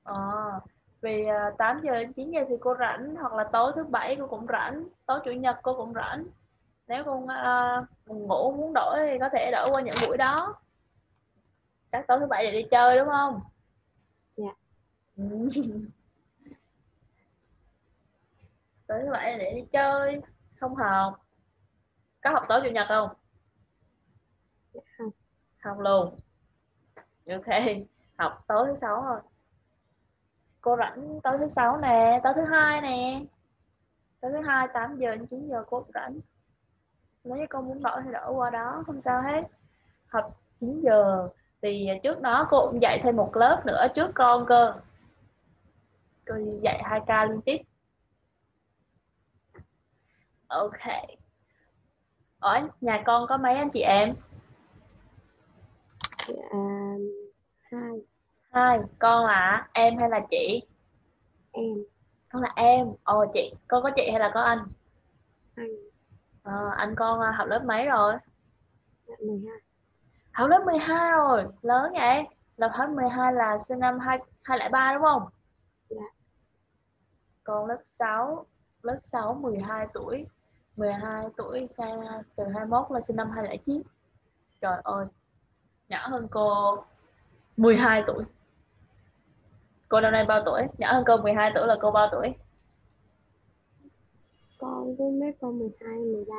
Ờ, vì 8 giờ đến 9 giờ thì cô rảnh, hoặc là tối thứ bảy cô cũng rảnh, tối chủ nhật cô cũng rảnh. Nếu con buồn ngủ muốn đổi thì có thể đổi qua những buổi đó. Chắc tối thứ bảy để đi chơi đúng không? Dạ. Ừ. Tối thứ bảy là để đi chơi, không học. Có học tối chủ nhật không? Dạ không. Học luôn. Ok, học tối thứ sáu thôi. Cô rảnh tối thứ sáu nè, tối thứ hai nè. Tối thứ hai 8 giờ đến 9 giờ cô cũng rảnh. Nếu như con muốn đổi thì đổi qua đó, không sao hết. Học 9 giờ thì trước đó cô cũng dạy thêm một lớp nữa trước con cơ. Cô dạy 2 ca liên tiếp. Ok. Ở nhà con có mấy anh chị em? Dạ, hai. Hai. Con là em hay là chị? Em. Con là em. Ồ, chị. Con có chị hay là có anh? Anh. Anh con học lớp mấy rồi? Dạ 12. Học lớp 12 rồi, lớn vậy. Lớp hết 12 là sinh năm 2003 đúng không? Dạ. Con lớp 6, lớp 6 12 tuổi. 12 tuổi từ 21 là sinh năm 2009. Trời ơi, nhỏ hơn cô 12 tuổi. Cô năm nay bao tuổi? Nhỏ hơn cô 12 tuổi là cô bao tuổi? Con với mấy con 12, 13.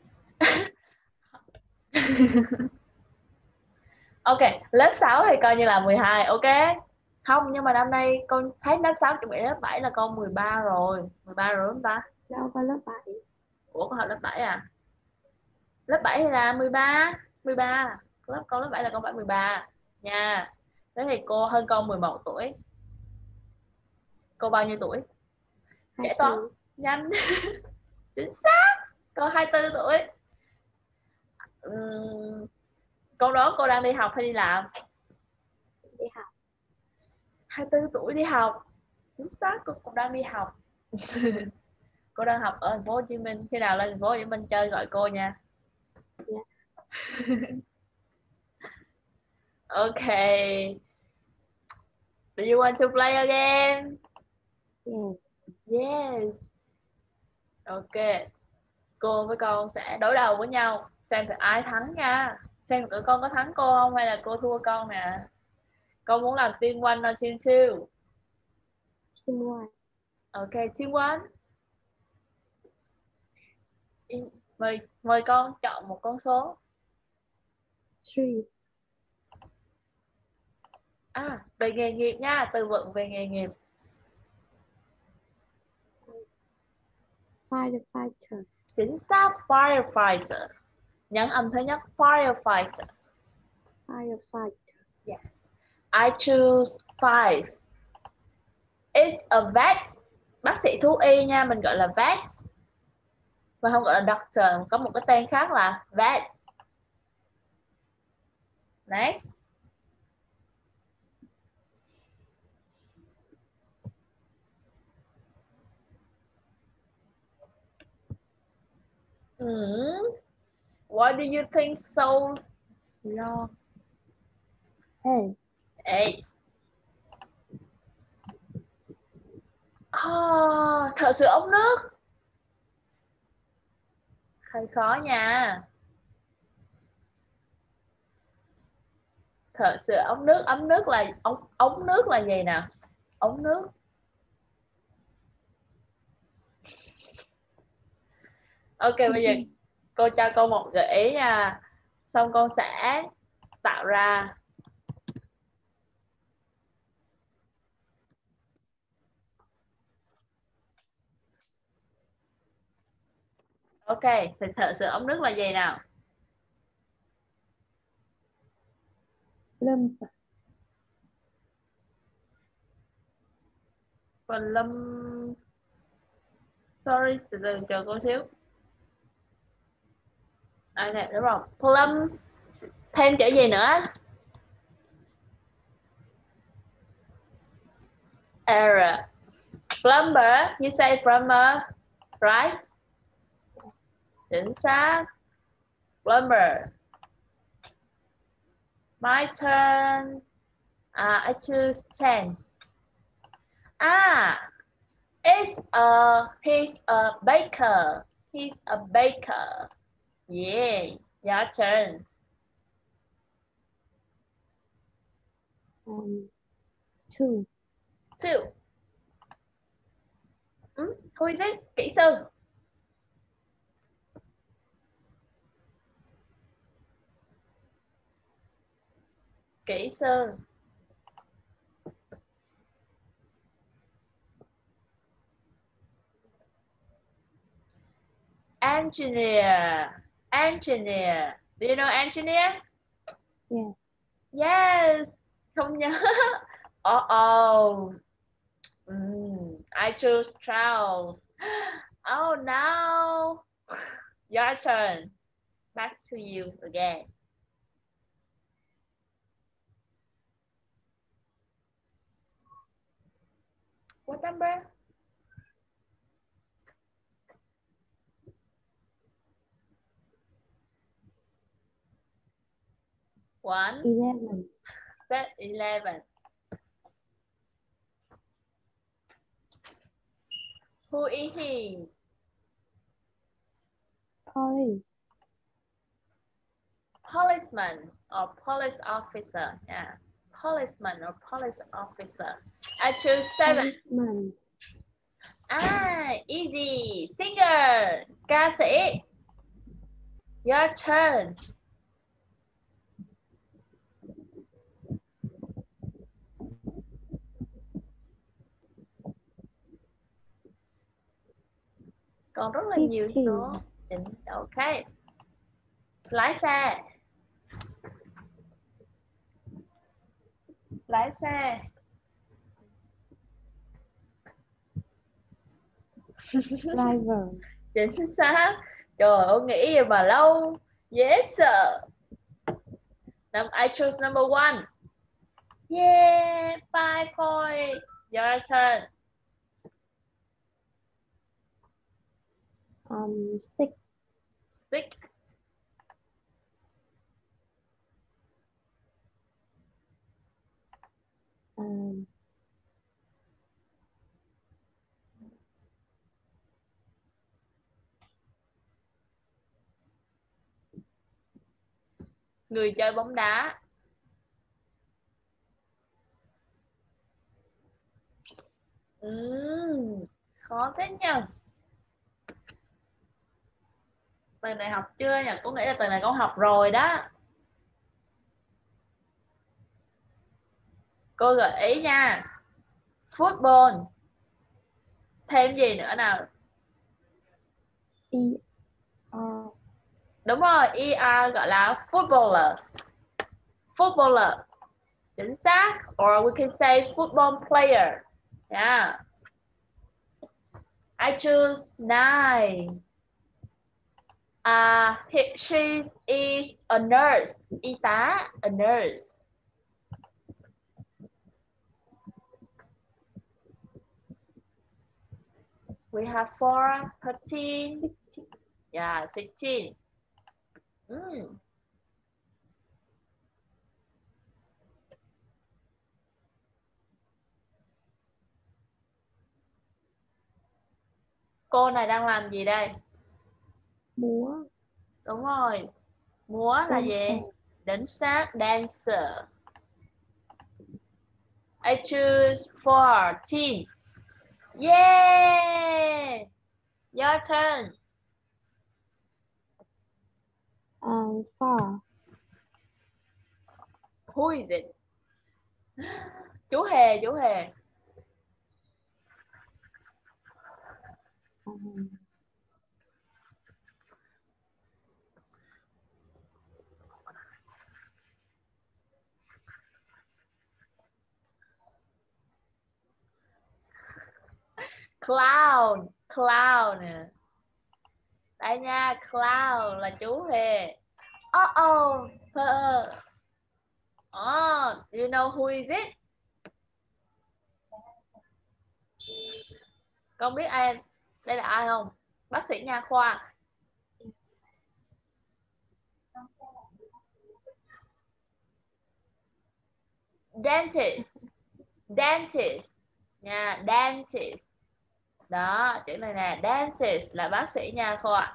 Ok, lớp 6 thì coi như là 12, ok. Không, nhưng mà năm nay con thấy lớp 6 chuẩn bị lớp 7 là con 13 rồi. 13 rồi đúng không ta? Đâu có lớp 7. Ủa con học lớp 7 à? Lớp 7 thì là 13, 13. Con lớp 7 là con phải 13 nha. Thế thì cô hơn con 11 tuổi. Cô bao nhiêu tuổi? Giải toán 24. nhanh. Chính xác. Cô 24 tuổi. Con đó cô đang đi học hay đi làm? Đi học. 24 tuổi đi học. Chính xác, cô cũng đang đi học. Cô đang học ở thành phố Hồ Chí Minh. Khi nào lên thành phố Hồ Chí Minh chơi gọi cô nha. Dạ. Ok. Do you want to play again? Yes. Yes. Ok. Cô với con sẽ đối đầu với nhau. Xem thử ai thắng nha. Xem thử con có thắng cô không hay là cô thua con nè. Con muốn làm team one hay team two? Team 1. Ok, team one. Mời con chọn một con số. 3. Về nghề nghiệp nha, từ vựng về nghề nghiệp. Firefighter. Chính xác, firefighter. Nhấn âm thứ nhất, firefighter. Firefighter. Yes. I choose 5. It's a vet. Bác sĩ thú y nha, mình gọi là vet. Mà không gọi là doctor, có một cái tên khác là vet. Next. Why do you think so long? 8. 8. Thợ sửa ống nước. Hơi khó nha. Thợ sửa ống nước, ống nước là ống nước là gì nào? Ống nước. Ok, bây giờ cô cho cô một gợi ý nha. Xong con sẽ tạo ra. Ok, thì thợ sửa ống nước là gì nào? Lâm. Phần lâm. Sorry, từ từ chờ cô xíu. Nè, đúng rồi. Plum. Thêm chữ gì nữa? Error. Plumber, you say plumber, right? Chính xác. Plumber. My turn. I choose 10. He's a baker. He's a baker. Yeah, your turn. Two. Two. Who is it? Kỹ sư. Kỹ sư. Engineer. Engineer. Do you know engineer? Yeah. Yes. Không nhớ. Oh. I choose 12. Oh no. Your turn. Back to you again. What number? One. 11. Set 11. Who is he? Police. Policeman or police officer. Yeah. Policeman or police officer. I choose 7. Policeman. Easy. Singer. Ca sĩ. Your turn. Còn rất là nhiều số. Ok. Lái xe. Lái xe. Driver. Chính xác. Trời ơi, nghĩ gì mà lâu. Yes sir. I choose number 1. Yeah, 5 points. Your turn. 6. 6. Người chơi bóng đá. Khó thế nhỉ. Từ này học chưa nhỉ? Cô nghĩ là từ này con học rồi đó. Cô gợi ý nha. Football. Thêm gì nữa nào? ER. Đúng rồi, ER gọi là footballer. Footballer. Chính xác. Or we can say football player. Yeah. I choose 9. She is a nurse. Y tá, a nurse. We have 4, 13. Yeah, 16. Cô này đang làm gì đây? Múa. Đúng rồi. Múa là gì? Đánh sát, dancer. I choose 14. Yeah! Your turn. 4. Who is it? Chú Hề, chú Hề. Clown, clown nè. Đây nha, clown là chú Hề. Oh, do you know who is it? Con biết ai đây là ai không? Bác sĩ nha khoa. Dentist. Dentist. nha. Dentist. Đó, chữ này nè, dentist là bác sĩ nha khoa.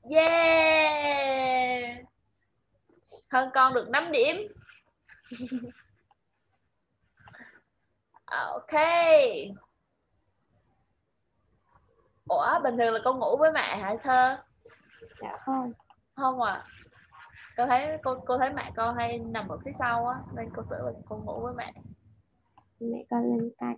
Yeah. Hơn con được 5 điểm. Ok. Ủa, bình thường là con ngủ với mẹ hả Thơ? Dạ không. Không à. Cô thấy mẹ con hay nằm ở phía sau á, nên cô tưởng là con ngủ với mẹ. Mẹ con lên canh.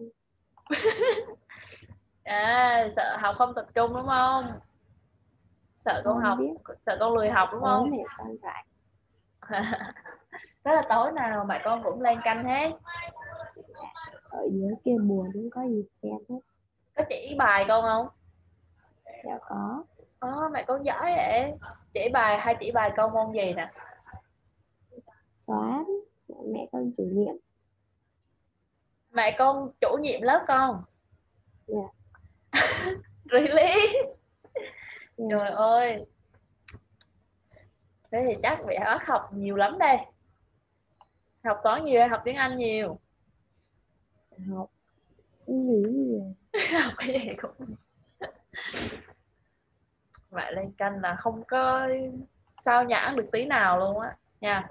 À, sợ học không tập trung đúng không? Sợ con Con học, biết. sợ con lười học đúng Tối không? mẹ con rảnh. Thế là tối nào mẹ con cũng lên canh hết. Ở dưới kia buồn không có gì xem hết. Có chỉ bài con không? Dạ có. Mẹ con giỏi vậy. Chỉ bài hay chỉ bài con môn gì nè? Toán. Mẹ con chủ nhiệm. Mẹ con chủ nhiệm lớp con. Dạ. Really? Dạ. Trời ơi. Thế thì chắc bị bác học nhiều lắm đây. Học toán nhiều hay học tiếng Anh nhiều? Học không nghĩ nhiều. Học cái gì cũng. Mẹ lên canh là không có sao nhãng được tí nào luôn á nha.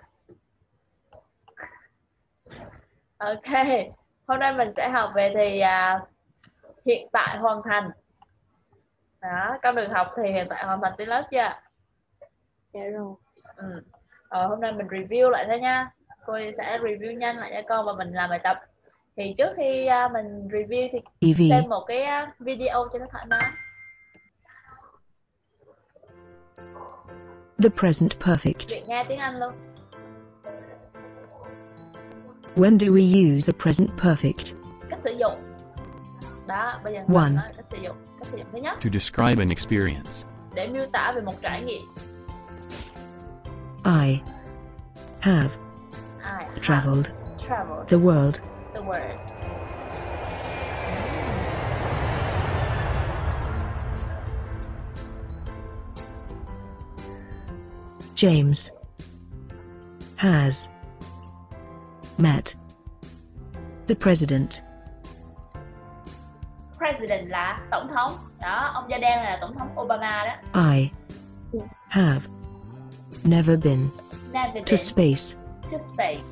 Ok, hôm nay mình sẽ học về thì hiện tại hoàn thành. Đó, con đường học thì hiện tại hoàn thành tới lớp chưa? Dạ rồi. Hôm nay mình review lại thôi nha. Cô sẽ review nhanh lại cho con và mình làm bài tập. Thì trước khi mình review thì xem một cái video cho nó thoải mái. The present perfect. Việc nghe tiếng Anh luôn. When do we use the present perfect? Cách sử dụng. Đó, bây giờ One. mình nói cách sử dụng. Cách sử dụng thứ nhất, To describe an experience. để miêu tả về một trải nghiệm. I have I have traveled traveled the world. the world. James has met the president. President là tổng thống. Đó, ông da đen là tổng thống Obama đó. I have never been Never to been space. to space.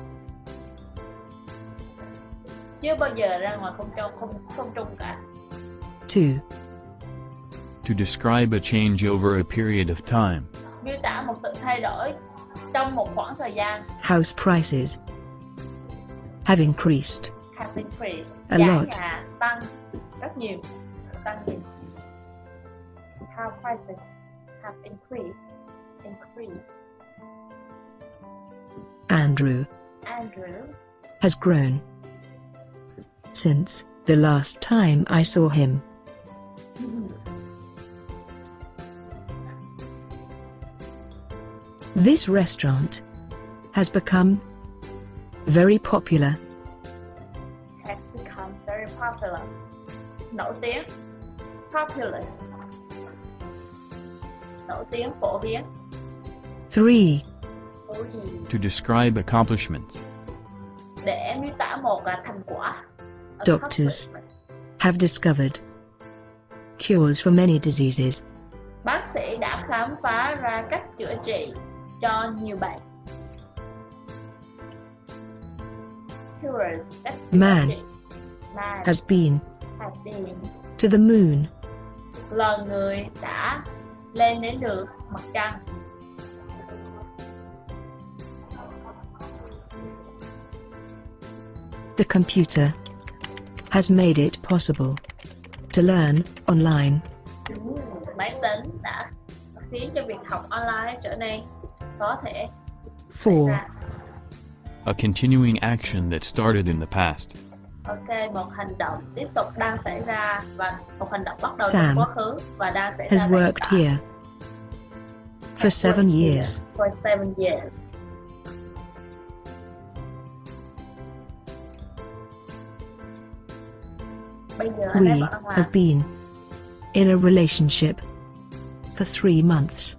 Chưa bao giờ ra ngoài không trung cả. 2. To describe a change over a period of time. Miêu tả một sự thay đổi trong một khoảng thời gian. House prices have increased Have increased. A Giá lot. nhà tăng rất nhiều. Tăng nhiều. House prices have increased. Andrew Andrew has grown since the last time I saw him. This restaurant has become very popular. has become very popular. Nổi tiếng. Popular. Nổi tiếng, phổ biến. 3. Phổ gì? To describe accomplishments. Để miêu tả một thành quả. Doctors have discovered cures for many diseases. Bác sĩ đã khám phá ra cách chữa trị cho nhiều bệnh. Cures, cách chữa Man trị. Man has been has been. to the moon. Loài người đã lên đến được mặt trăng. The computer has made it possible to learn online. Máy tính đã khiến cho việc học online trở nên có thể xảy 4. ra. A continuing action that started in the past. Ok, một hành động tiếp tục đang xảy ra và một hành động bắt đầu Sam trong quá khứ và đang xảy Has ra tại hiện worked tại. here for 7 Works here years. For 7 years. Bây giờ anh ấy We vẫn đang làm. have been in a relationship for 3 months.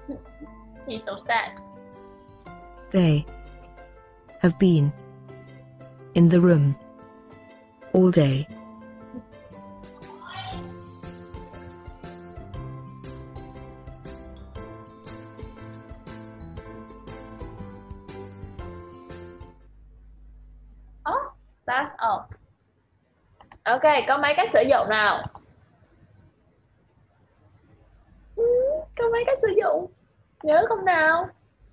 He's so sad. They have been in the room all day. Oh, that's all. Ok, có mấy cách sử dụng nào? Có mấy cách sử dụng nhớ không nào?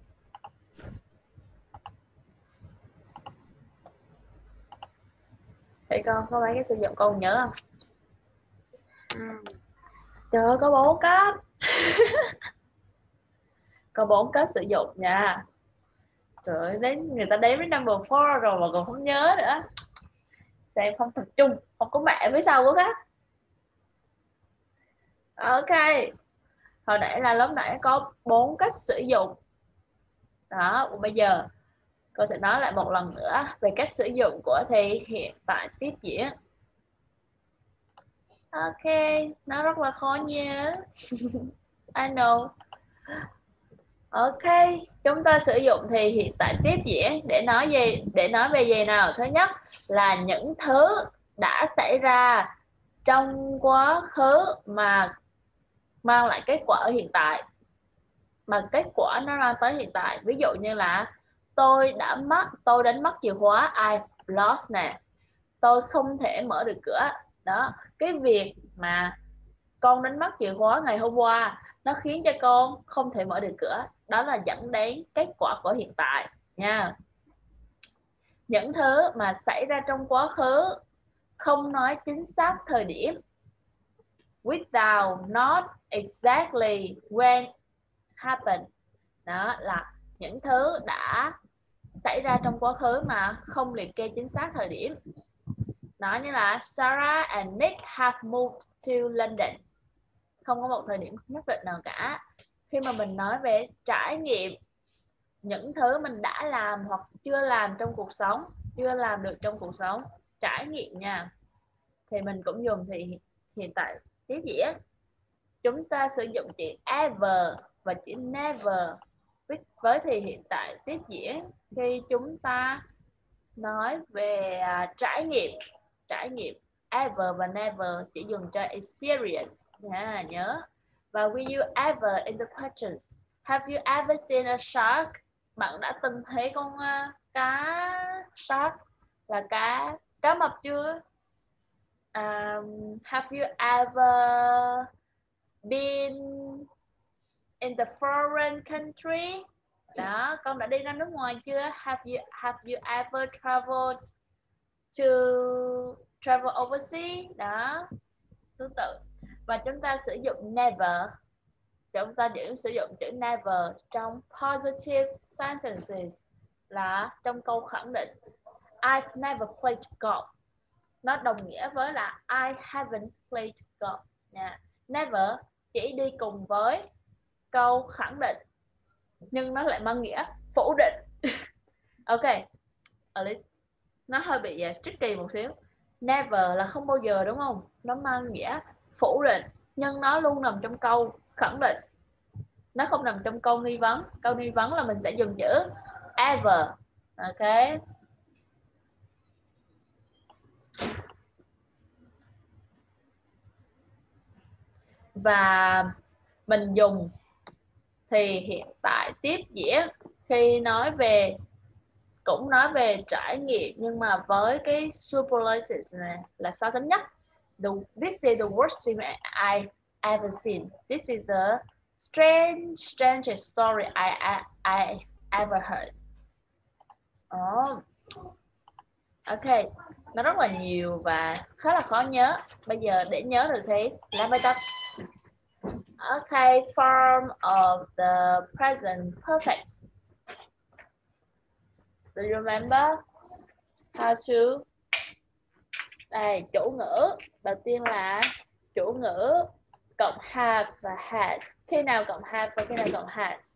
Thì con có mấy cách sử dụng con nhớ không? Trời ơi, có 4 cách. Có 4 cách sử dụng nha. Trời ơi, đến người ta đếm đến number 4 rồi mà còn không nhớ nữa. Xem không tập trung, không có mẹ phía sau của khác. Ok. Hồi nãy là lúc nãy có 4 cách sử dụng. Đó, bây giờ cô sẽ nói lại một lần nữa về cách sử dụng của thì hiện tại tiếp diễn. Ok, nó rất là khó nhớ. I know. Ok, chúng ta sử dụng thì hiện tại tiếp diễn để nói gì? Để nói về gì nào? Thứ nhất là những thứ đã xảy ra trong quá khứ mà mang lại kết quả ở hiện tại. Mà kết quả nó ra tới hiện tại. Ví dụ như là tôi đánh mất chìa khóa, I lost nè. Tôi không thể mở được cửa. Đó, cái việc mà con đánh mất chìa khóa ngày hôm qua nó khiến cho con không thể mở được cửa. Đó là dẫn đến kết quả của hiện tại nha. Những thứ mà xảy ra trong quá khứ không nói chính xác thời điểm. Without not exactly when happened. Đó là những thứ đã xảy ra trong quá khứ mà không liệt kê chính xác thời điểm. Nói như là Sarah and Nick have moved to London. Không có một thời điểm nhất định nào cả. Khi mà mình nói về trải nghiệm những thứ mình đã làm hoặc chưa làm trong cuộc sống, chưa làm được trong cuộc sống, trải nghiệm nha, thì mình cũng dùng thì hiện tại tiếp diễn. Chúng ta sử dụng chữ ever và chữ never với thì hiện tại tiếp diễn khi chúng ta nói về trải nghiệm. Ever và never chỉ dùng cho experience nha, nhớ. Và will you ever in the questions. Have you ever seen a shark? Bạn đã từng thấy con cá shark là cá mập chưa? Have you ever been in the foreign country? Đó, con đã đi ra nước ngoài chưa? Have you ever travel overseas? Đó, tương tự. Và chúng ta sử dụng never. Chúng ta sử dụng chữ never trong positive sentences là trong câu khẳng định. I've never played golf. Nó đồng nghĩa với là I haven't played golf nha. Never chỉ đi cùng với câu khẳng định nhưng nó lại mang nghĩa phủ định. Ok, nó hơi bị tricky một xíu. Never là không bao giờ đúng không? Nó mang nghĩa phủ định nhưng nó luôn nằm trong câu khẳng định. Nó không nằm trong câu nghi vấn. Câu nghi vấn là mình sẽ dùng chữ ever. Ok. Và mình dùng thì hiện tại tiếp diễn khi nói về, cũng nói về trải nghiệm nhưng mà với cái superlative này là so sánh nhất. This is the worst film I've ever seen. This is the strangest story I ever heard. Ok, nó rất là nhiều và khá là khó nhớ. Bây giờ để nhớ được thì làm bài tập. Ok, form of the present perfect. Do you remember how to? Đây, chủ ngữ. Đầu tiên là chủ ngữ cộng have và has. Khi nào cộng have và khi nào cộng has?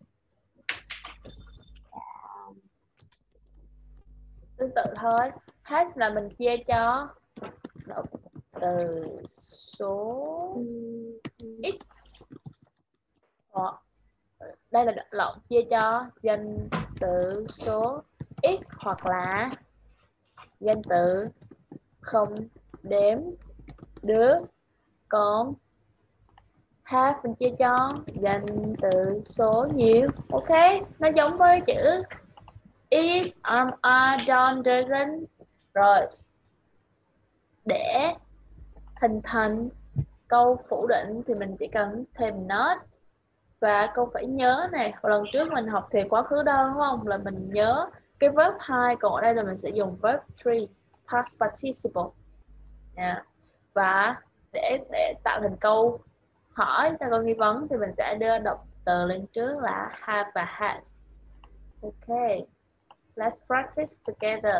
Tương tự thôi. Has là mình chia cho từ số x hoặc Đây là đoạn lộn chia cho danh từ số ít hoặc là danh từ không đếm được, còn have mình chia cho danh từ số nhiều. Ok, nó giống với chữ is, are, don't, doesn't. Rồi, để hình thành câu phủ định thì mình chỉ cần thêm not. Và câu phải nhớ này, lần trước mình học thì quá khứ đơn đúng không? Là mình nhớ cái verb 2, còn ở đây là mình sẽ dùng verb 3, past participle. Yeah. Và để tạo thành câu hỏi, tạo câu nghi vấn thì mình sẽ đưa động từ lên trước là have và has. Ok, let's practice together.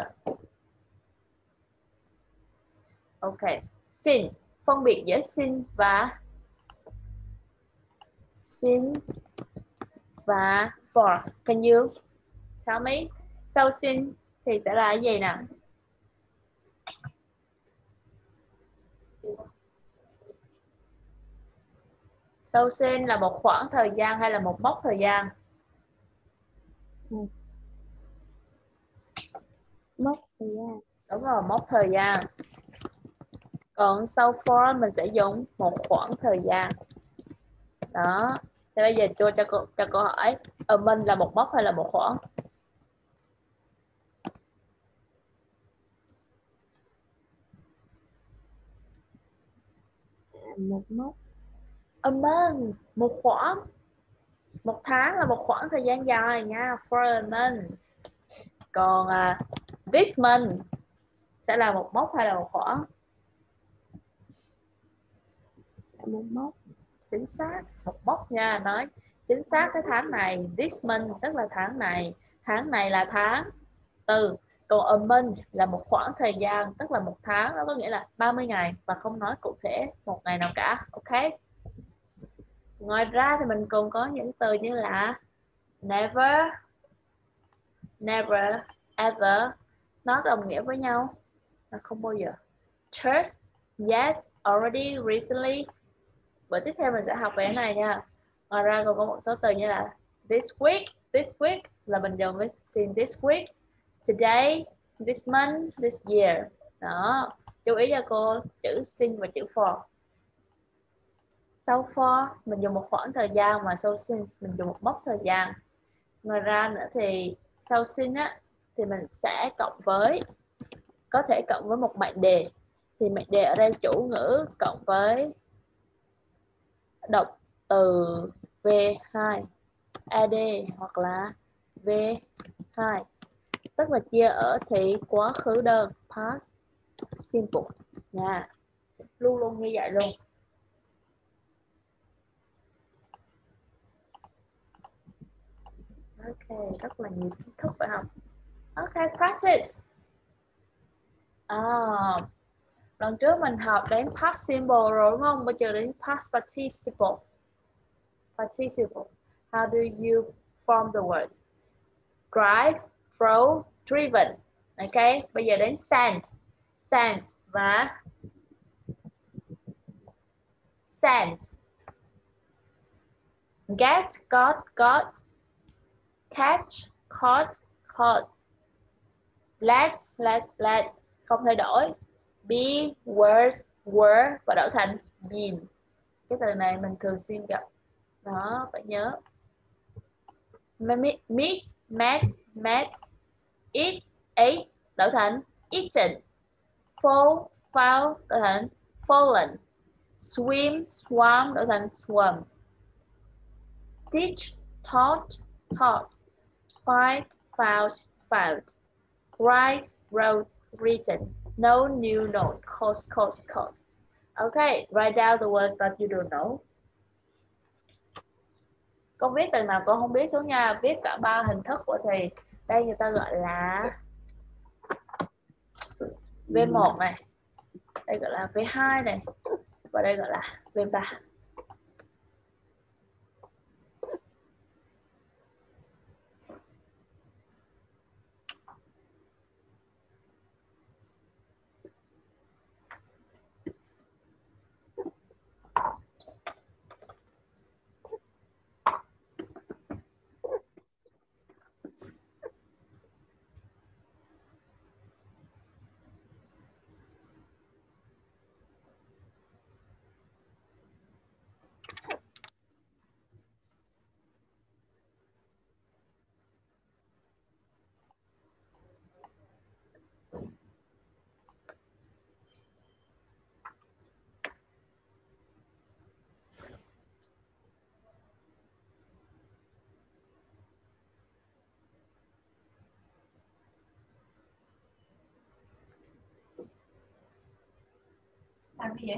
Ok, sin, phân biệt giữa sin và for. Can you tell me? Sau sin thì sẽ là cái gì nào? Sau sin là một khoảng thời gian hay là một mốc thời gian? Mốc thời gian. Đúng rồi, mốc thời gian. Còn sau for mình sẽ dùng một khoảng thời gian. Đó. Thế bây giờ cho câu hỏi, mình là một mốc hay là một khoảng? Một mốc. Một khoảng. Một tháng là một khoảng thời gian dài nha, for a month. Còn this month sẽ là một mốc hay là một khoảng? Một mốc. Chính xác, một mốc nha. Nói chính xác cái tháng này, this month tức là tháng này là tháng 4. Còn a month là một khoảng thời gian, tức là một tháng, đó có nghĩa là 30 ngày và không nói cụ thể một ngày nào cả. Ok. Ngoài ra thì mình còn có những từ như là never, ever, nó đồng nghĩa với nhau là không bao giờ. Just, yet, already, recently. Bữa tiếp theo mình sẽ học về cái này nha. Ngoài ra còn có một số từ như là this week là mình dùng với sin this week, today, this month, this year. Đó, chú ý cho cô chữ sin và chữ for. Sau for mình dùng một khoảng thời gian, mà sau sin mình dùng một mốc thời gian. Ngoài ra nữa thì sau sin á thì mình sẽ có thể cộng với một mệnh đề. Thì mệnh đề ở đây chủ ngữ cộng với động từ V2 AD hoặc là V2, tức là chia ở thì quá khứ đơn past simple nha. Luôn luôn như vậy luôn. Ok, rất là nhiều kiến thức phải không? Ok, practice. Lần trước mình học đến past simple rồi đúng không? Bây giờ đến past participle. How do you form the words? Drive, drove, driven. Ok, bây giờ đến sent và sent. Get, got, catch, caught. Let, không thay đổi. Be, were và đổi thành been. Cái từ này mình thường xuyên gặp. Đó, phải nhớ. Meet, met. Eat, ate, đổi thành eaten. Fall, đổi thành fallen. Swim, swam, đổi thành swum. Teach, taught. Fight, found. Write, wrote, written. No, new, known. Cost. Okay, write down the words that you don't know. Con viết từ nào con không biết xuống nha. Viết cả 3 hình thức của thì đây người ta gọi là V1 này, đây gọi là V2 này, và đây gọi là V3. Làm gì vậy?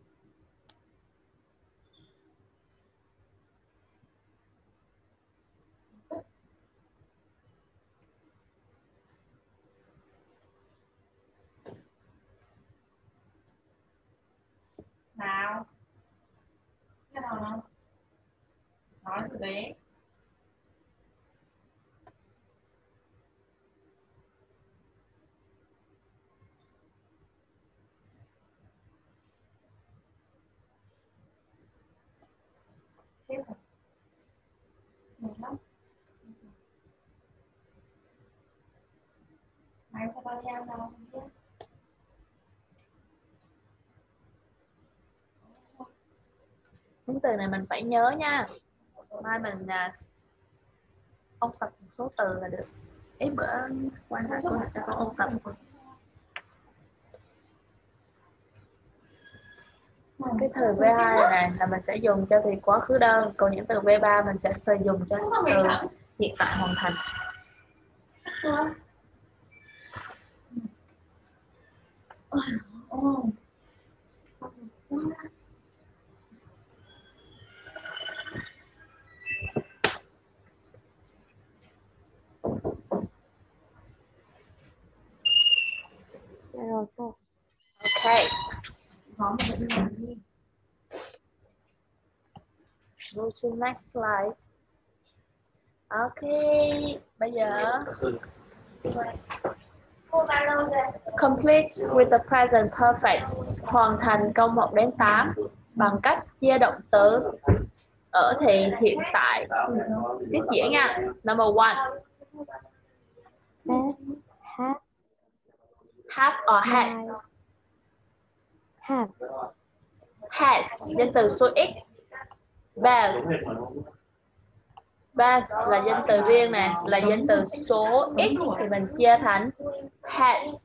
Nào. Cái nào nào? Nói từ bé. Chết rồi. Mệt lắm. Mày có bao nhiêu đâu không biết. Những từ này mình phải nhớ nha. Mai mình ôn tập một số từ là được. Ý bữa quan hệ cô cho con ôn tập. Cái từ V2 này là mình sẽ dùng cho thì quá khứ đơn, còn những từ V3 mình sẽ dùng cho từ hiện tại hoàn thành. Rồi cô. Okay. Go to next slide. Okay, bây giờ complete with the present perfect. Hoàn thành câu 1 đến 8 bằng cách chia động từ ở thì hiện tại. Tiếp diễn nha. Number 1. Have or has. Have. Has, danh từ số ít. Beth. Beth là danh từ riêng nè, là danh từ số ít thì mình chia thành has.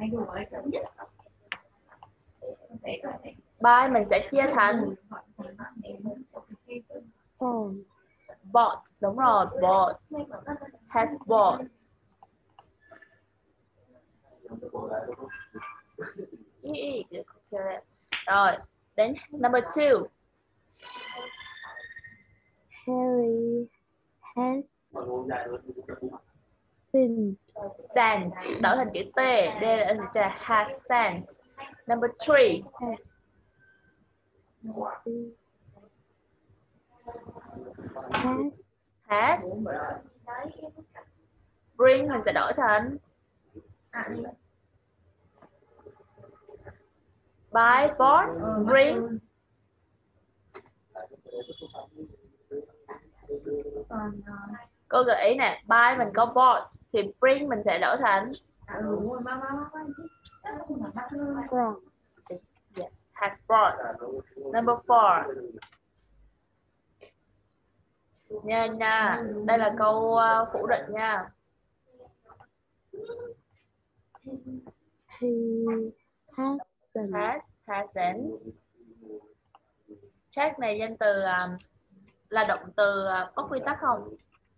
Buy mình sẽ chia thành bought. Đúng rồi, bought. Has bought. Rồi, đến number 2. Harry has sent. Đổi thành chữ T. Đây là chữ has sent. Number 3. Has. Bring mình sẽ đổi thành buy, bought, bring. Cô gợi ý nè, buy mình có bought thì bring mình sẽ đổi thành Brought. yes, has brought. Number 4. Nha, đây là câu phủ định nha. He hasn't. Hasn't. Check này danh từ là động từ có quy tắc không?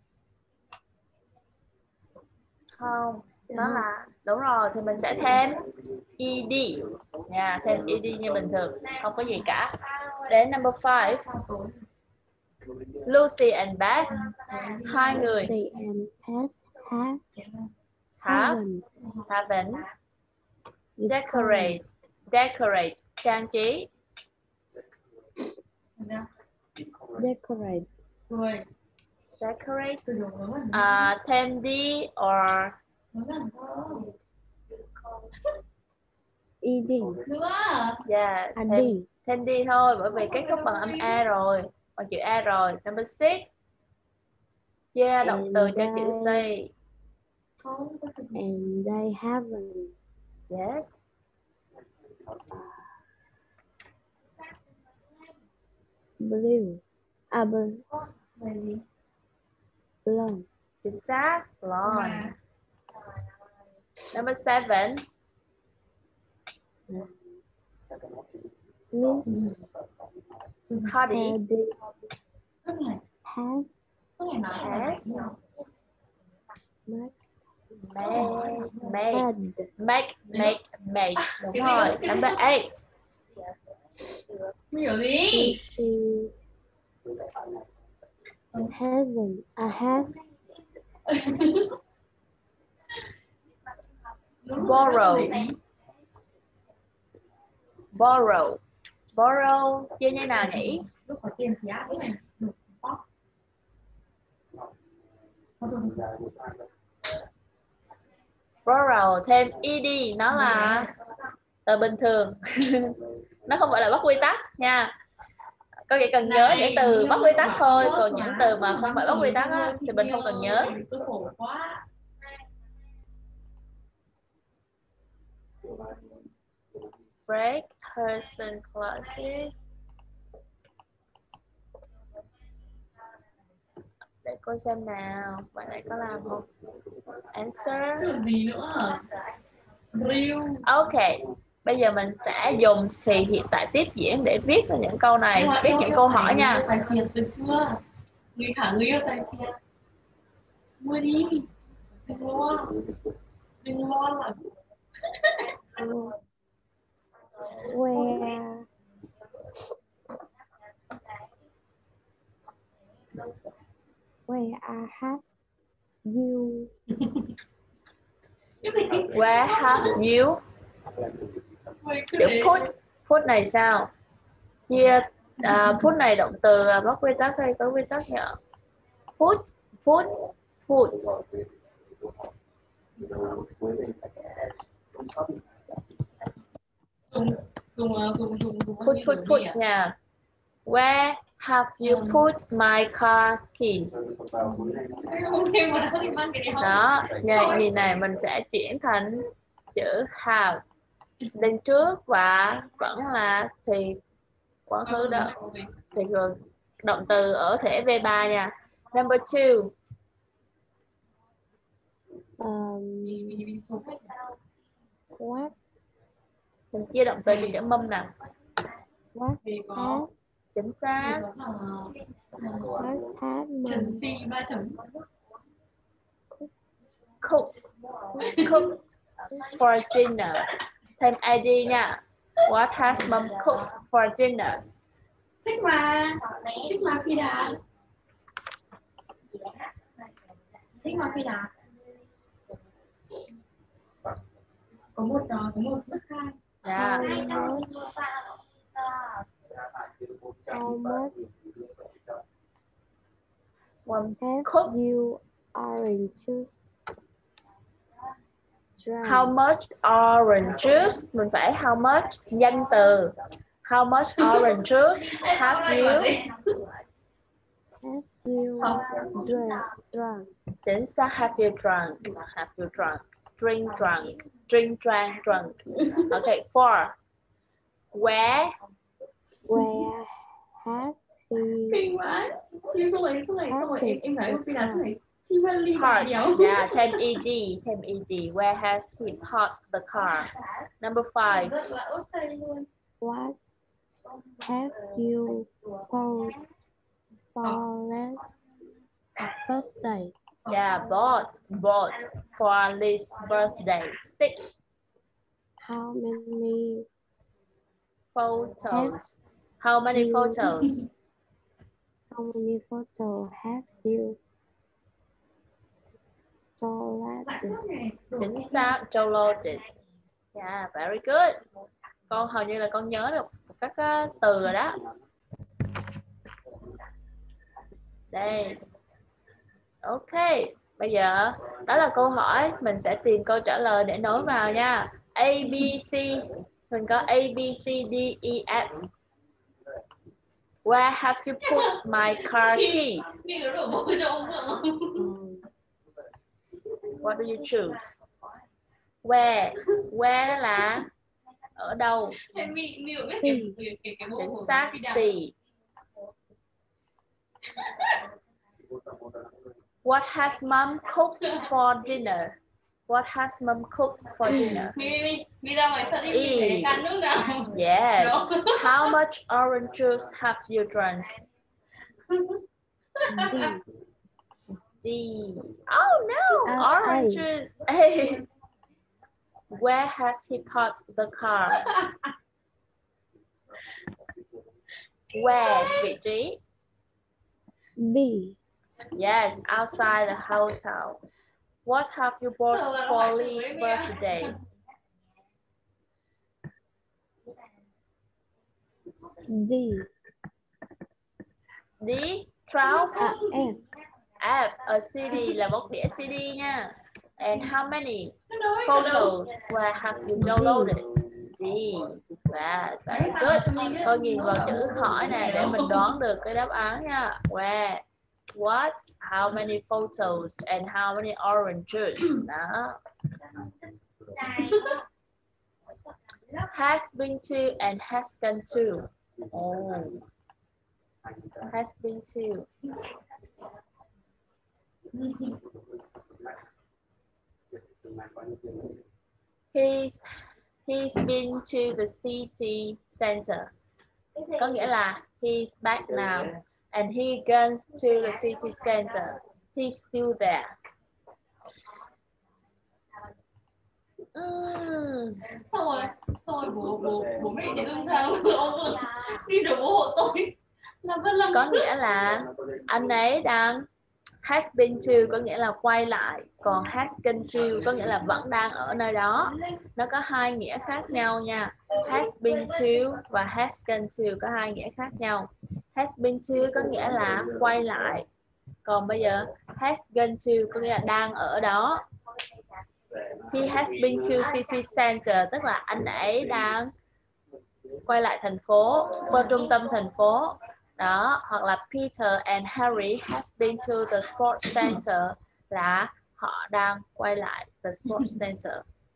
Không, nó là đúng rồi thì mình sẽ thêm ed nha, thêm ed như bình thường, không có gì cả. Đến number 5. Lucy and Beth, hai người. Lucy and Beth haven't decorate trang trí. Decorate. Thêm đi or Ed. Yeah, thêm đi thôi bởi vì kết thúc bằng âm a rồi, bằng chữ a rồi. Number 6. Yeah, động từ cho chữ T. And they haven't. Yes. Blue. Blonde. Chính xác. Blonde. Number 7. Miss Hardy has made. Đúng rồi. Number 8. Hiểu gì? She has Borrow chia như nào nhỉ? Lúc có tiền thì á, cái này được bóp. Borrow thêm ed nó là từ bình thường. Nó không phải là bắt quy tắc nha. Có chỉ cần nhớ những từ bắt quy tắc thôi, còn những từ mà không phải bắt quy tắc á, thì mình không cần nhớ. Break her sunglasses. Để cô xem nào, bạn này có làm không? Answer. Từ gì nữa? Real. Ok, bây giờ mình sẽ dùng thì hiện tại tiếp diễn để viết ra những câu này, viết những câu hỏi nha. Tài phiệt được chưa? Người thả người yêu tài phiệt. Mua đi. Đừng lo. Đừng lo là where have you Where have you? Chữ put này sao? Here, put này động từ bắt quy tắc hay có quy tắc nhỉ? Put. Put nha. Where have you put my car keys? Đó, nhìn này mình sẽ chuyển thành chữ have lên trước và vẫn là thì quá khứ đó. Thì rồi động từ ở thể V3 nha. Number 2. What Mình chia động từ cho chữ mâm nào. has Chính xác. what has Trần Phi 3 chấm. Cooked for dinner. Thêm id nha. What has mom cooked for dinner? Thích mà Phi Đà. Thích mà Phi Đà. Có một bức khai. Yeah. how much One have cooked. you orange juice drank? How much orange juice? Mình phải how much danh từ. How much orange juice have you? Have you drunk? Chính xác. Have you drunk? Have you drunk? Drink drunk. Drink drank drunk. Okay, 4. Where has he Kinh quá. Chứ xong rồi em nói Phi Đà này. Chi Văn Ly parked? nhiều. Yeah, thêm ed. Where has he parked the car? Number 5. what have you for last birthday? Yeah, bought for Lee's birthday. 6. How many Photos. How many photos? have you downloaded? Chính xác. Downloaded. Yeah, very good. Con hầu như là con nhớ được các từ rồi đó. Đây. Ok. Bây giờ đó là câu hỏi. Mình sẽ tìm câu trả lời để nối vào nha. A, B, C. Mình có A, B, C, D, E, F. Where have you put my car keys? What do you choose? Where đó là ở đâu? Chính xác. C. What has mom cooked for dinner? What has mom cooked for dinner? E. Yes. How much orange juice have you drunk? D. Oh no, orange juice. A. Where has he parked the car? Where, vị trí. B. Yes, outside the hotel. What have you bought for Lee's birthday? D. D. 12. F. F. A CD là một đĩa CD nha. And how many photos where have you downloaded? D. Wow, very good. Tôi nhìn vào chữ hỏi này để mình đoán được cái đáp án nha. Where, what, how many photos and how many orange juice. Đó. Has been to and has gone to. Oh. Has been to. He's been to the city center. Có nghĩa là he's back now. And he goes to the city center. He's still there. Thôi bố mẹ đến lương tháng đi được ủng hộ tôi. Có nghĩa là anh ấy đang has been to có nghĩa là quay lại, còn has gone to có nghĩa là vẫn đang ở nơi đó. Nó có hai nghĩa khác nhau nha. Has been to và has gone to có hai nghĩa khác nhau. Has been to có nghĩa là quay lại, còn bây giờ has gone to có nghĩa là đang ở đó. He has been to city center tức là anh ấy đang quay lại thành phố, qua trung tâm thành phố. Đó, hoặc là Peter and Harry has been to the sports center là họ đang quay lại the sports center.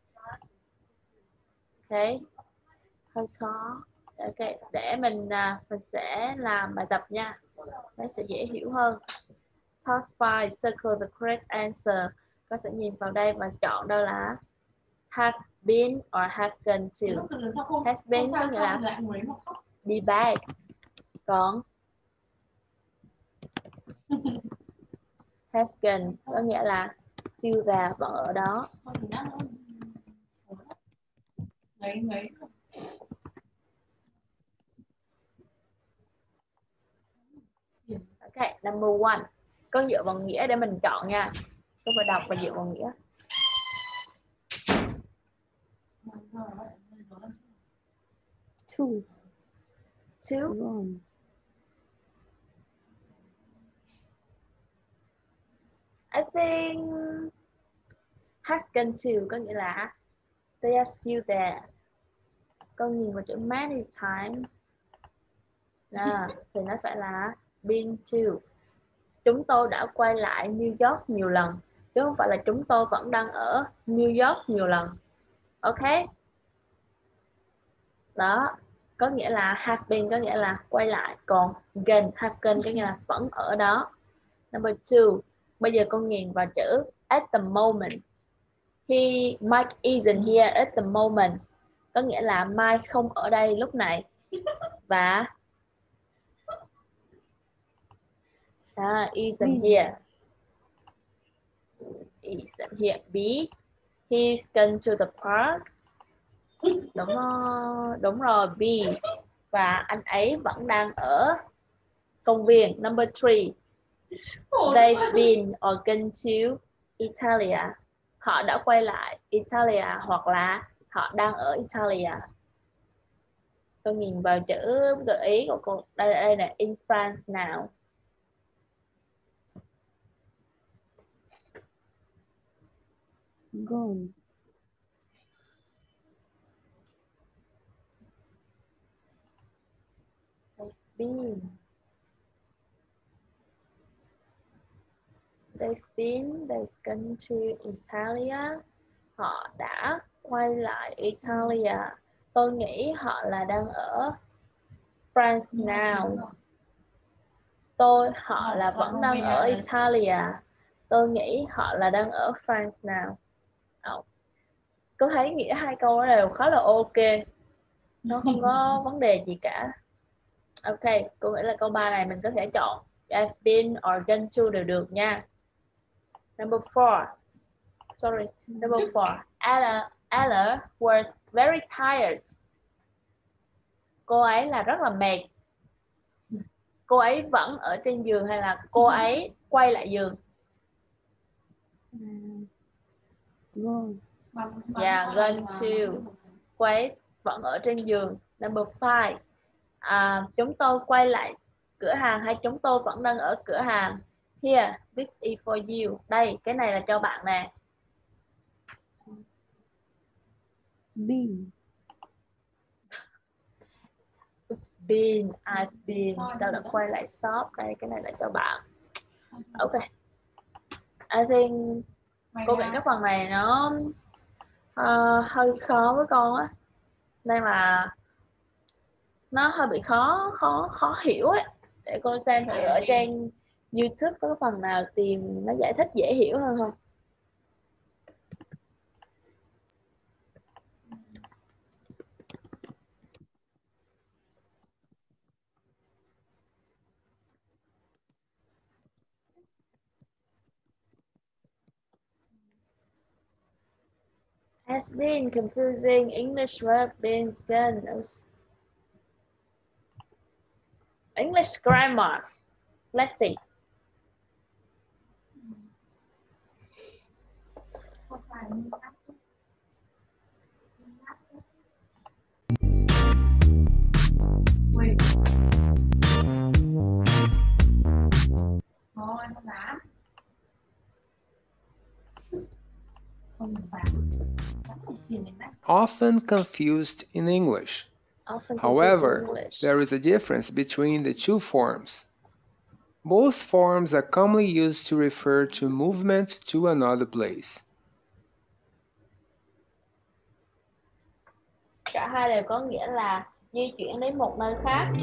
Ok, hơi khó. Ok, để mình sẽ làm bài tập nha, nó sẽ dễ hiểu hơn. Task 5, circle the correct answer. Con sẽ nhìn vào đây và chọn đâu là have been or have gone to. Has been có nghĩa là đi back, còn has gone có nghĩa là still there, vẫn ở đó. Ok, number 1. Con dựa vào nghĩa để mình chọn nha. Tôi phải đọc và dựa vào nghĩa. Two. Two. I think has gone to có nghĩa là they are still there. Con nhìn vào chữ many times thì nó phải là been to. Chúng tôi đã quay lại New York nhiều lần, chứ không phải là chúng tôi vẫn đang ở New York nhiều lần. Ok, đó, có nghĩa là have been có nghĩa là quay lại, còn gone, have gone có nghĩa là vẫn ở đó. Number 2, bây giờ con nhìn vào chữ at the moment. Mike isn't here at the moment, có nghĩa là Mike không ở đây lúc này. Và isn't here. Isn't here. B, he's gone to the park. Đúng rồi, B. Và anh ấy vẫn đang ở công viên. Number 3, they've been or gone to Italia. Họ đã quay lại Italia hoặc là họ đang ở Italia. Tôi nhìn vào chữ gợi ý của cô. Đây là in France now. Gone. They've gone to Italia. Họ đã quay lại Italia. Tôi nghĩ họ là đang ở France now. Họ là vẫn đang ở Italia. Tôi nghĩ họ là đang ở France now. Có thấy nghĩa hai câu đó đều khá là ok. Nó không có vấn đề gì cả. Ok, cô nghĩ là câu 3 này mình có thể chọn I've been or gone to đều được nha. Number 4. Ella was very tired. Cô ấy là rất là mệt. cô ấy vẫn ở trên giường hay là cô ấy quay lại giường? Going. Yeah, going to. Cô ấy vẫn ở trên giường. Number 5. Chúng tôi quay lại cửa hàng hay chúng tôi vẫn đang ở cửa hàng? Here, this is for you. Đây, cái này là cho bạn nè. Been. Been, I've been. Tao đã quay lại shop. Đây, cái này là cho bạn. Ok. I think cô nghĩ cái phần này nó hơi khó với con á, nên là nó hơi bị khó hiểu ấy. Để cô xem thử ở trên YouTube có cái phần nào tìm nó giải thích dễ hiểu hơn không. Has been confusing English verb been spent. English grammar. Let's see. Wait. Thôi, không dám. Không dám. Often confused in English. Often However, confusing English. there is a difference between the two forms. Both forms are commonly used to refer to movement to another place. Cả hai đều có nghĩa là di chuyển đến một nơi khác.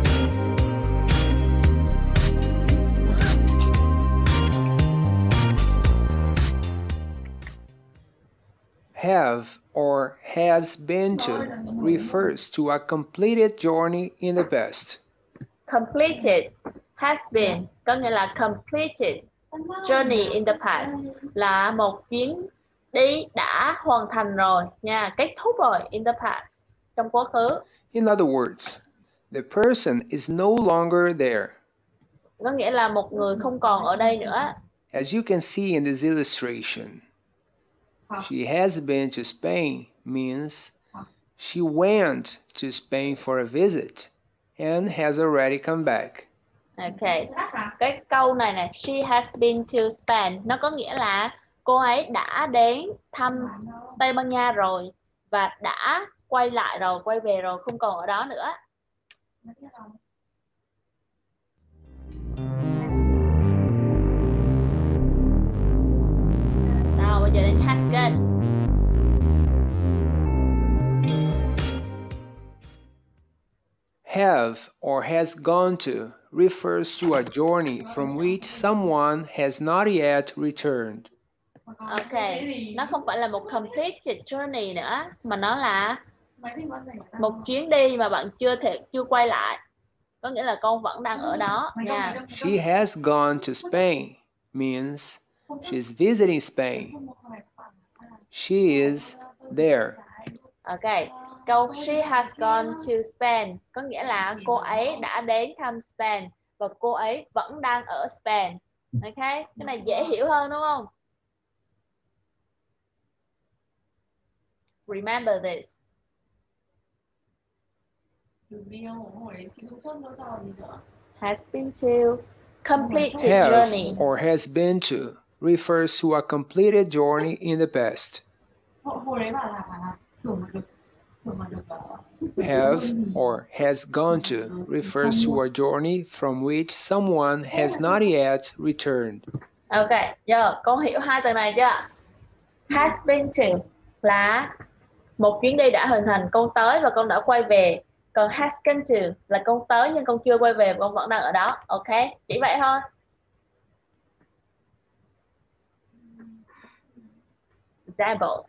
Have or has been to refers to a completed journey in the past. Completed, has been có nghĩa là completed journey in the past, là một chuyến đi đã hoàn thành rồi nha, kết thúc rồi, in the past, trong quá khứ. In other words, the person is no longer there. Có nghĩa là một người không còn ở đây nữa. As you can see in this illustration, she has been to Spain means she went to Spain for a visit and has already come back. Ok, cái câu này nè, she has been to Spain, nó có nghĩa là cô ấy đã đến thăm Tây Ban Nha rồi và đã quay lại rồi, quay về rồi, không còn ở đó nữa. Nào, bây giờ đến has gone. Have or has gone to refers to a journey from which someone has not yet returned. Ok, nó không phải là một completed journey nữa, mà nó là một chuyến đi mà bạn chưa quay lại. Có nghĩa là con vẫn đang ở đó nha. She has gone to Spain means she's visiting Spain. She is there. Ok, câu she has gone to Spain có nghĩa là cô ấy đã đến thăm Spain và cô ấy vẫn đang ở Spain. Ok, cái này dễ hiểu hơn đúng không? Remember this. Has been to completed Have journey. or has been to refers to a completed journey in the past. Hồi đấy bảo là thường mà được Have or has gone to refers to a journey from which someone has not yet returned. Ok, giờ con hiểu hai từ này chưa? Has been to là một chuyến đi đã hình thành, con tới và con đã quay về. Còn has gone to là con tới nhưng con chưa quay về và con vẫn đang ở đó. Ok, chỉ vậy thôi. Example.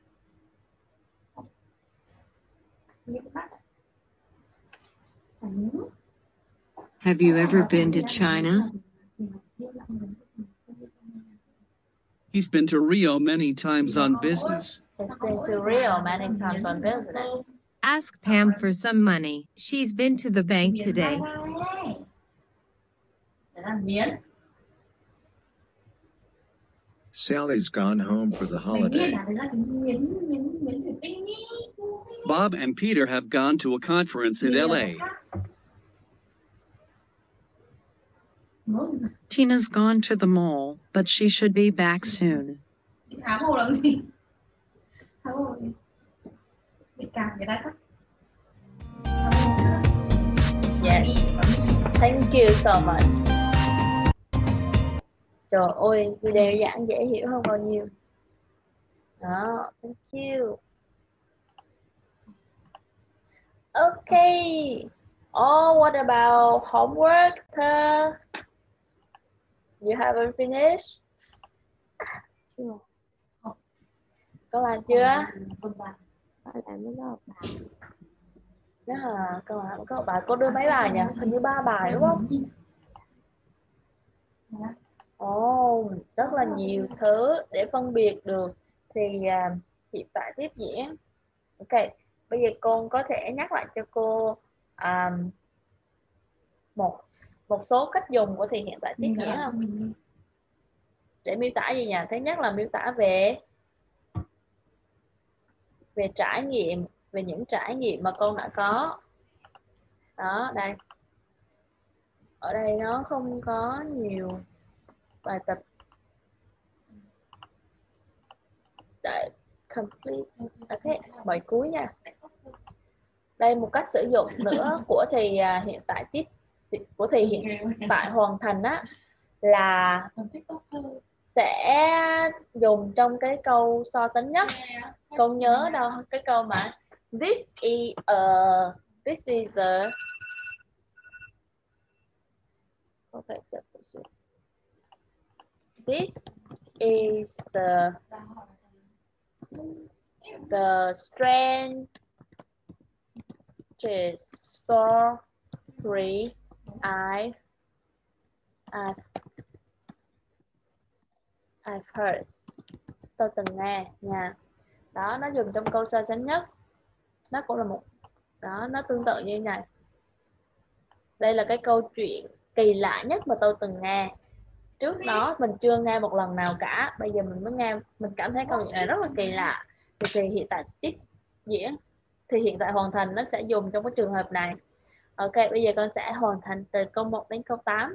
Have you ever been to China? He's been to Rio many times on business. He's been to Rio many times on business. Ask Pam for some money. She's been to the bank today. Miến. Sally's gone home for the Mày biết holiday. là đấy là cái miến thủy tinh ý. Bob and Peter have gone to a conference in LA. Tina's gone to the mall, but she should be back soon. Thám hồ làm gì? Thám hồ làm gì? Bị cảm người ta chắc. Yes. Thank you so much. Trời ơi, video giảng dễ hiểu hơn bao nhiêu. Đó, thank you. Okay. Oh, what about homework, Thơ? You haven't finished? Chưa. Có làm chưa? Phải làm mới có bài. Đó hả? Có bài có đưa mấy bài nhỉ? Hình như 3 bài đúng không? Ồ, rất là nhiều thứ để phân biệt được. Thì hiện tại tiếp diễn. Ok, bây giờ con có thể nhắc lại cho cô một số cách dùng của thì hiện tại tiếp diễn không? Để miêu tả gì nhỉ? Thứ nhất là miêu tả về trải nghiệm, về những trải nghiệm mà con đã có. Đó, đây. Ở đây nó không có nhiều bài tập. Để complete. Ok, bài cuối nha. Đây một cách sử dụng nữa của thì hiện tại của thì hiện tại hoàn thành á là sẽ dùng trong cái câu so sánh nhất. Con nhớ đâu cái câu mà this is a okay, this is the strangest story I've heard. Tôi từng nghe nha. Đó, nó dùng trong câu so sánh nhất. Nó cũng là một đó, nó tương tự như này. Đây là cái câu chuyện kỳ lạ nhất mà tôi từng nghe. Trước đó mình chưa nghe một lần nào cả. Bây giờ mình mới nghe, mình cảm thấy câu chuyện này rất là kỳ lạ. Thì hiện tại tiếp diễn, thì hiện tại hoàn thành nó sẽ dùng trong cái trường hợp này. Ok, bây giờ con sẽ hoàn thành từ câu 1 đến câu 8.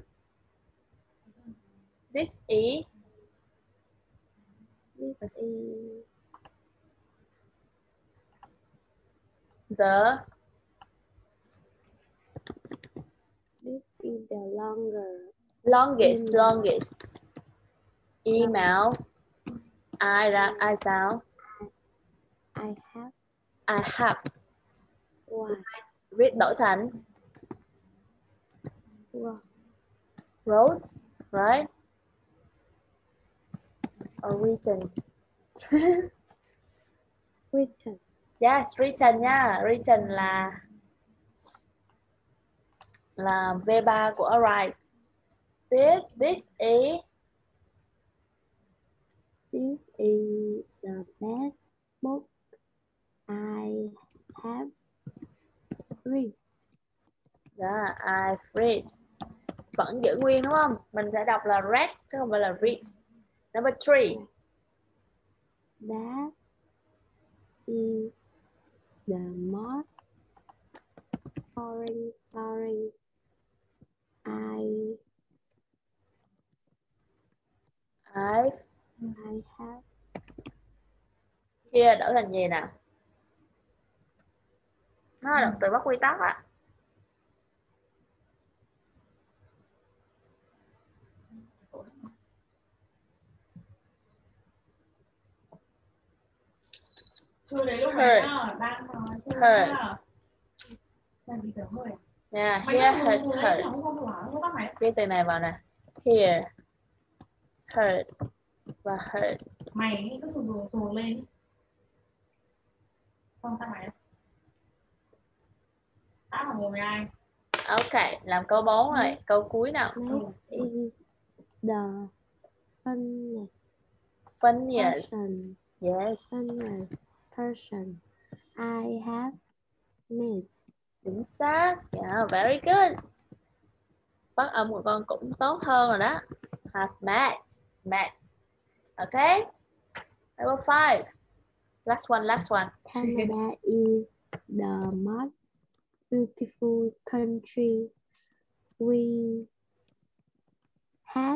This is the longest email I sound I have viết đổi thành wrote, right? Or written. Written. Yes, written nha. Written là V3 của write. This is the best book I have read. Yeah, I've read. Vẫn giữ nguyên đúng không? Mình sẽ đọc là read chứ không phải là read. Number 3. That is the most boring story I have. Kia đổi thành gì nào? Nó là động từ bắt quy tắc á. Heard. Yeah, here heard. Viết từ này vào nè. Here, heard và heard. Mày cứ thường lên. Không sao mày. Tá vào mồm ai? Ok, làm câu 4 rồi. Câu cuối nào. That is the funniest person. Yes. Funniest person I have met. Chính xác. Yeah, very good. Phát âm của con cũng tốt hơn rồi đó. Have met. Okay. Number 5. Last one. Canada is the most beautiful country we have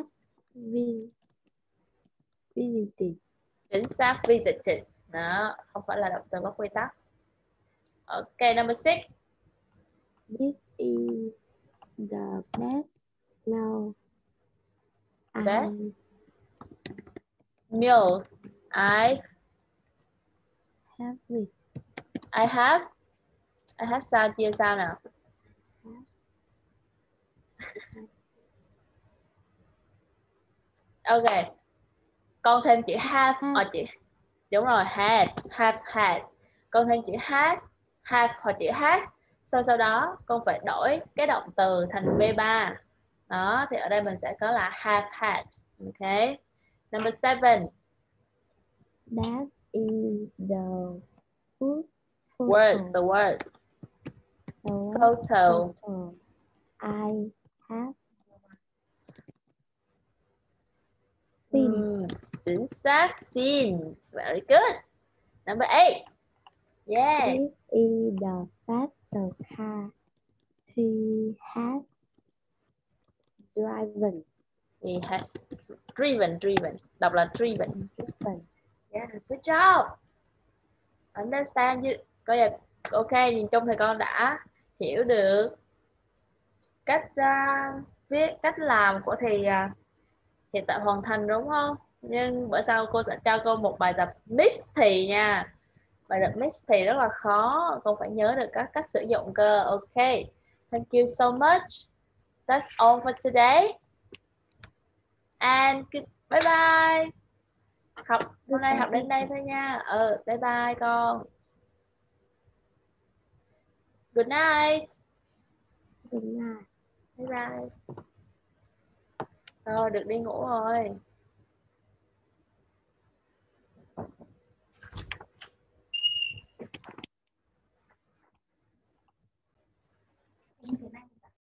visited. Chính xác, visited. Đó, không phải là động từ có quy tắc. Okay, number 6. This is the best meal Best meal I have sao chia sao nào? Ok, con thêm chữ have hoặc chữ đúng rồi, have had. Con thêm chữ has, have hoặc chữ has. Sau đó con phải đổi cái động từ thành V3. Đó, thì ở đây mình sẽ có là have had. Ok. Number 7. That is the first Words, the words. Photo. I have seen. Chính xác, seen. Very good. Number 8. Yeah. This is the faster car he has driven. He has driven. Đọc là driven. Yeah, good job. Understand you. Coi giờ, ok, nhìn chung thì con đã hiểu được cách viết, cách làm của thì hiện tại hoàn thành đúng không? Nhưng bữa sau cô sẽ cho cô một bài tập mix thì nha. Bài tập mix thì rất là khó, con phải nhớ được các cách sử dụng cơ. Ok, thank you so much. That's all for today. And bye bye. Hôm nay học đến đây thôi nha. Bye bye con. Good night. Good night. Bye bye. Rồi, được đi ngủ rồi. Thế này